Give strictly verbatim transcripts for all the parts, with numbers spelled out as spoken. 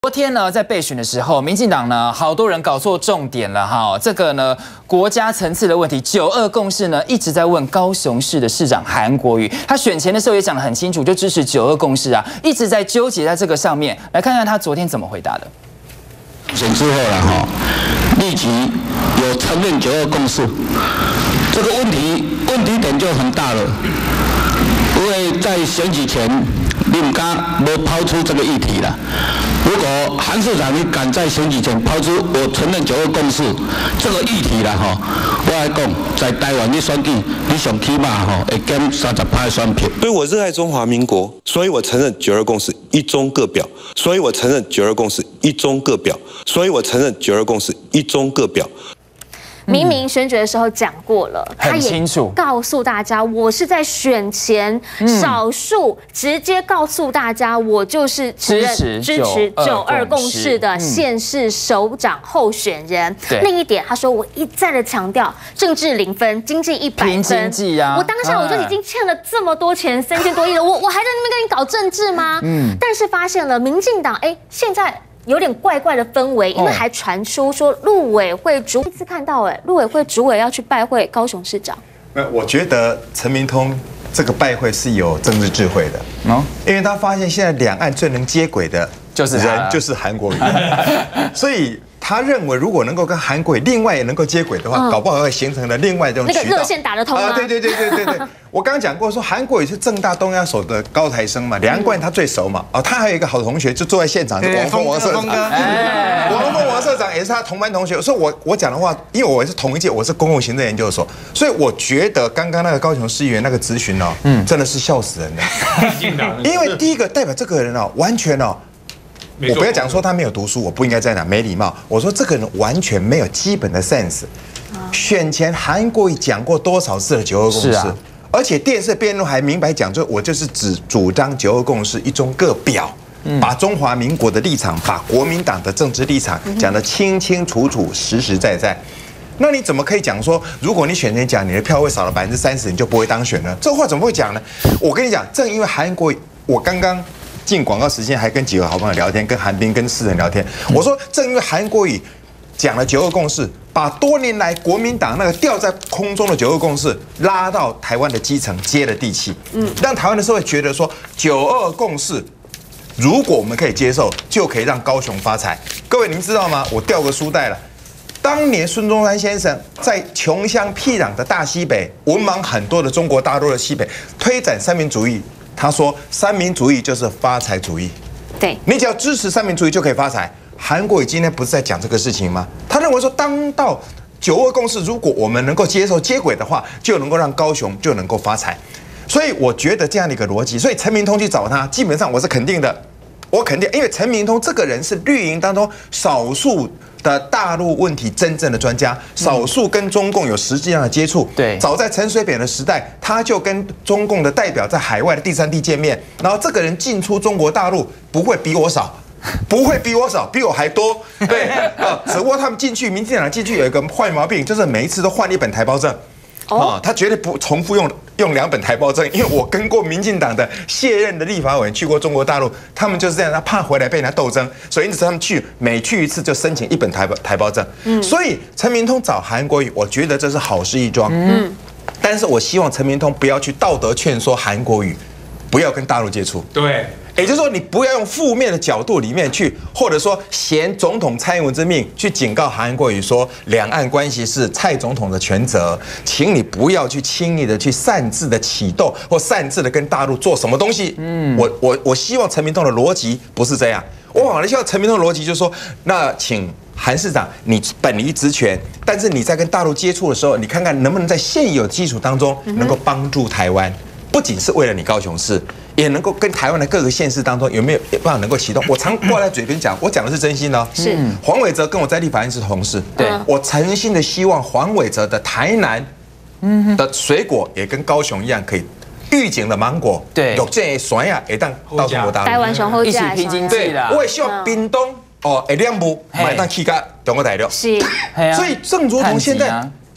昨天呢，在备选的时候，民进党呢，好多人搞错重点了哈。这个呢，国家层次的问题，九二共识呢，一直在问高雄市的市长韩国瑜，他选前的时候也讲得很清楚，就支持九二共识啊，一直在纠结在这个上面。来看看他昨天怎么回答的。 选之后了哈，立即有承认九二共识，这个问题问题点就很大了，因为在选举前。 你唔敢没抛出这个议题了。如果韩市长你敢在选举前抛出我承认九二共识这个议题了哈，我来讲，在台湾你选举，你上起码哈会减三十趴的选票。 所以我热爱中华民国，所以我承认九二共识一中各表，所以我承认九二共识一中各表，所以我承认九二共识一中各表。 明明选举的时候讲过了， 很清楚告诉大家，我是在选前少数直接告诉大家，我就是支持支持九二共识的县市首长候选人。另一点，他说我一再的强调，政治零分，经济一百分。 经济啊！ 我当下我就已经欠了这么多钱，三千多亿了，我我还在那边跟你搞政治吗？嗯。但是发现了，民进党哎，现在。 有点怪怪的氛围，因为还传出说陆委会主，第一次看到哎，陆委会主委要去拜会高雄市长。 那我觉得陈明通这个拜会是有政治智慧的，嗯，因为他发现现在两岸最能接轨的就是人就是韩国瑜，所以。 他认为，如果能够跟韩国瑜另外也能够接轨的话，嗯、搞不好会形成了另外一种渠道。 那个热线打得通吗？ 啊，对对对对对对。我刚刚讲过说，韩国瑜是政大东亚所的高材生嘛，两岸关系他最熟嘛。哦，他还有一个好同学就坐在现场，就王峰王社长。王峰王社长也是他同班同學。所以我我讲的话，因为我是同一届，我是公共行政研究所，所以我觉得刚刚那个高雄市议员那个质询哦，嗯，真的是笑死人了。因为第一个代表这个人哦，完全哦。 我不要讲说他没有读书，我不应该这样讲，没礼貌。我说这个人完全没有基本的 sense。选前韩国瑜讲过多少次的九二共识，啊、而且电视辩论还明白讲，就我就是只主张九二共识一中各表，嗯、把中华民国的立场，把国民党的政治立场讲得清清楚楚、实实在在。那你怎么可以讲说，如果你选前讲你的票会少了百分之三十，你就不会当选呢？这话怎么会讲呢？我跟你讲，正因为韩国瑜，我刚刚。 进广告时间还跟几个好朋友聊天，跟韩冰、跟世人聊天。我说，正因为韩国瑜讲了九二共识，把多年来国民党那个吊在空中的九二共识拉到台湾的基层，接了地气，嗯，让台湾的社会觉得说，九二共识如果我们可以接受，就可以让高雄发财。各位，您知道吗？我掉个书袋了。当年孙中山先生在穷乡僻壤的大西北，文盲很多的中国大陆的西北，推展三民主义。 他说：“三民主义就是发财主义， 对你只要支持三民主义就可以发财。”韩国瑜今天不是在讲这个事情吗？他认为说，当到九二共识，如果我们能够接受接轨的话，就能够让高雄就能够发财。所以我觉得这样的一个逻辑，所以陈明通去找他，基本上我是肯定的，我肯定，因为陈明通这个人是绿营当中少数。 的大陆问题真正的专家，少数跟中共有实际上的接触。对，早在陈水扁的时代，他就跟中共的代表在海外的第三地见面。然后这个人进出中国大陆不会比我少，不会比我少，比我还多。对啊，只不过他们进去，民进党进去有一个坏毛病，就是每一次都换一本台胞证。 啊，他绝对不重复用用两本台胞证，因为我跟过民进党的卸任的立法委员去过中国大陆，他们就是这样，他怕回来被人家斗争，所以因此他们去每去一次就申请一本台台胞证。嗯，所以陈明通找韩国瑜，我觉得这是好事一桩。嗯，但是我希望陈明通不要去道德劝说韩国瑜，不要跟大陆接触。对。 也就是说，你不要用负面的角度里面去，或者说挟总统蔡英文之命去警告韩国瑜说，两岸关系是蔡总统的全责，请你不要去轻易的去擅自的启动或擅自的跟大陆做什么东西。嗯，我我我希望陈明通的逻辑不是这样，我反而希望陈明通的逻辑就是说，那请韩市长你本离职权，但是你在跟大陆接触的时候，你看看能不能在现有基础当中能够帮助台湾。 不仅是为了你高雄市，也能够跟台湾的各个县市当中有没有办法能够启动？我常挂在嘴边讲，我讲的是真心的。是黄伟哲跟我在立法院是同事，对我诚心的希望黄伟哲的台南的水果也跟高雄一样，可以预警的芒果，对，有这酸呀，也当到中国大陆， 台湾雄厚一起拼经济的。 我也希望屏东哦，会两步买当起价中国大陆。是，所以郑如同现在。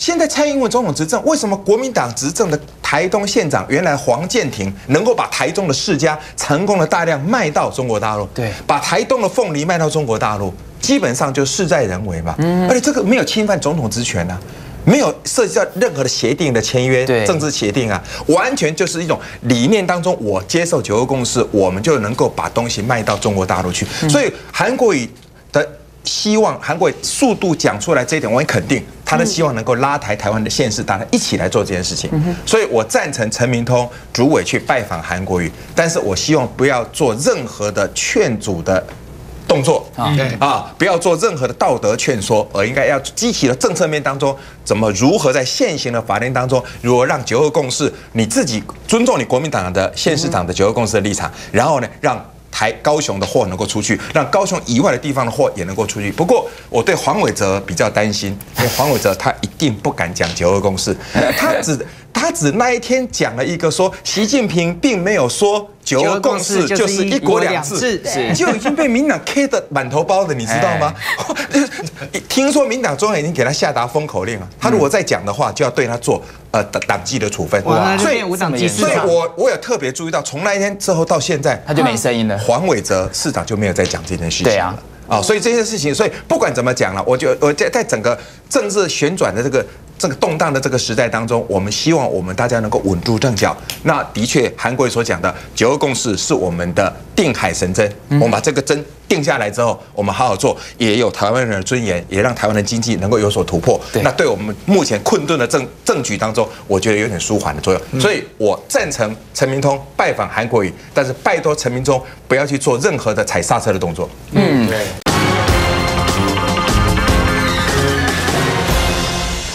现在蔡英文总统执政，为什么国民党执政的台东县长原来黄健庭能够把台中的世家成功的大量卖到中国大陆？ 对， 把台东的凤梨卖到中国大陆，基本上就事在人为嘛。嗯，而且这个没有侵犯总统职权啊。没有涉及到任何的协定的签约、政治协定啊，完全就是一种理念当中，我接受九二共识，我们就能够把东西卖到中国大陆去。所以韩国瑜的希望，韩国瑜速度讲出来这一点，我很肯定，他的希望能够拉抬台湾的县市大家一起来做这件事情。所以我赞成陈明通主委去拜访韩国瑜，但是我希望不要做任何的劝阻的动作啊，不要做任何的道德劝说，而应该要积极的政策面当中，怎么如何在现行的法令当中，如何让九二共识，你自己尊重你国民党的县市长的九二共识的立场，然后呢，让台高雄的货能够出去，让高雄以外的地方的货也能够出去。不过我对黄伟哲比较担心，因为黄伟哲他一定不敢讲九二共识，他只他只那一天讲了一个说，习近平并没有说九二共识就是一国两制，就已经被民党 K 得满头包的，你知道吗？听说民党中央已经给他下达封口令了，他如果再讲的话，就要对他做呃党纪的处分。 所以无党纪， 所以我我有特别注意到，从那一天之后到现在， 他就没声音了。 黄伟哲市长就没有再讲这件事情。 对啊。 啊，所以这件事情，所以不管怎么讲了，我就我在在整个政治旋转的这个这个动荡的这个时代当中，我们希望我们大家能够稳住阵脚。那的确，韩国瑜所讲的九二共识是我们的定海神针，我们把这个针定下来之后，我们好好做，也有台湾人的尊严，也让台湾的经济能够有所突破。那对我们目前困顿的政政局当中，我觉得有点舒缓的作用。所以我赞成陈明通拜访韩国瑜，但是拜托陈明通不要去做任何的踩刹车的动作。嗯，对。